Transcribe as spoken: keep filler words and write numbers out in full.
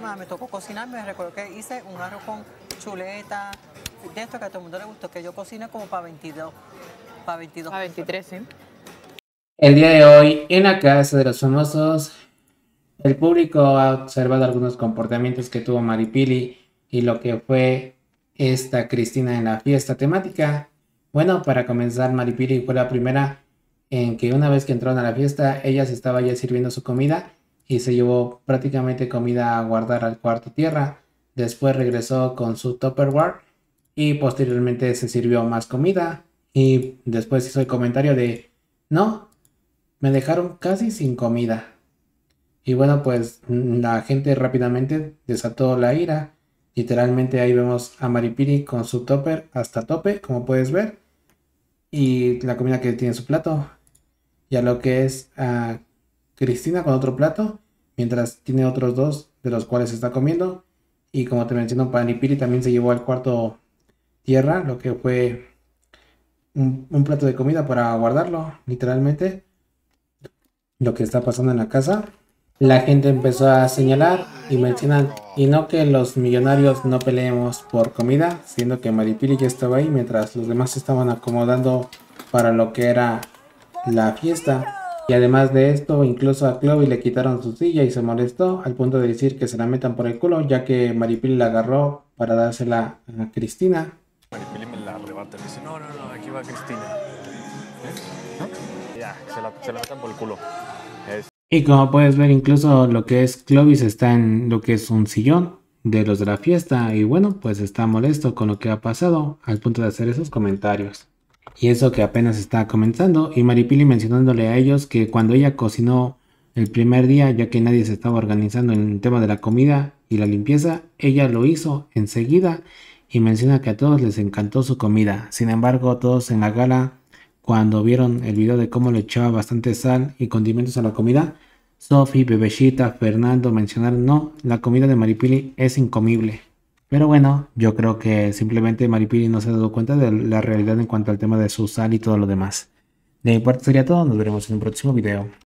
más me tocó cocinar, me recuerdo que hice un arroz con chuleta, de esto que a todo el mundo le gustó, que yo cociné como para veintidós, para veintidós. Para veintitrés, sí. El día de hoy, en la casa de los famosos, el público ha observado algunos comportamientos que tuvo Maripili y lo que fue esta Cristina en la fiesta temática. Bueno, para comenzar, Maripili fue la primera en que una vez que entraron a la fiesta, ella se estaba ya sirviendo su comida y se llevó prácticamente comida a guardar al cuarto tierra. Después regresó con su Tupperware y posteriormente se sirvió más comida y después hizo el comentario de no, me dejaron casi sin comida. Y bueno, pues la gente rápidamente desató la ira. Literalmente ahí vemos a Maripili con su topper hasta tope, como puedes ver. Y la comida que tiene en su plato. Y a lo que es a Cristina con otro plato. Mientras tiene otros dos de los cuales está comiendo. Y como te menciono, Maripili también se llevó al cuarto tierra, lo que fue un, un plato de comida para guardarlo, literalmente. Lo que está pasando en la casa. La gente empezó a señalar y mencionar, y no que los millonarios no peleemos por comida, siendo que Maripili ya estaba ahí mientras los demás se estaban acomodando para lo que era la fiesta. Y además de esto, incluso a Chloe le quitaron su silla y se molestó al punto de decir que se la metan por el culo, ya que Maripili la agarró para dársela a Cristina. Maripili me la arrebata, le dice, no, no, no, aquí va Cristina. ¿Eh? Ya, se la, se la metan por el culo. Es... Y como puedes ver, incluso lo que es Clovis está en lo que es un sillón de los de la fiesta. Y bueno, pues está molesto con lo que ha pasado al punto de hacer esos comentarios. Y eso que apenas está comenzando. Y Maripili mencionándole a ellos que cuando ella cocinó el primer día, ya que nadie se estaba organizando en el tema de la comida y la limpieza, ella lo hizo enseguida. Y menciona que a todos les encantó su comida. Sin embargo, todos en la gala, cuando vieron el video de cómo le echaba bastante sal y condimentos a la comida, Sophie, Bebeshita, Fernando mencionaron, no, la comida de Maripili es incomible. Pero bueno, yo creo que simplemente Maripili no se ha dado cuenta de la realidad en cuanto al tema de su sal y todo lo demás. De mi parte sería todo, nos veremos en un próximo video.